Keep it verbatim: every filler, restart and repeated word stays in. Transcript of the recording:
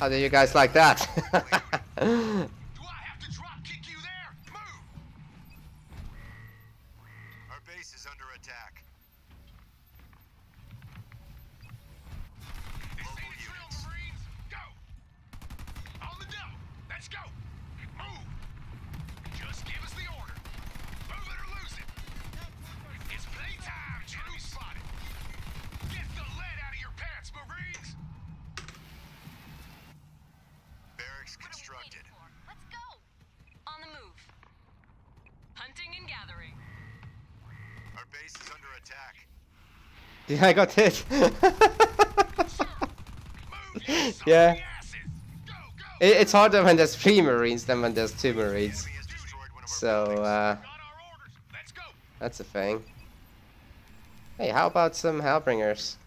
How do you guys like that? Do I have to drop kick you there? Move! Our base is under attack. Local units. Marines, go! On the double. Let's go. Move. Just give us the order. Move it or lose it. It's playtime. Enemy spotted. Get the lead out of your pants, Marines. Barracks constructed. Let's go. On the move. Hunting and gathering. Our base is under attack. Yeah, I got hit. Sir, move you Yeah. salty asses. Go, go. It, it's harder when there's three Marines than when there's two Marines. Enemy has destroyed one of our So, buildings. uh, Got our orders. Let's go. that's a thing. Hey, how about some Hellbringers?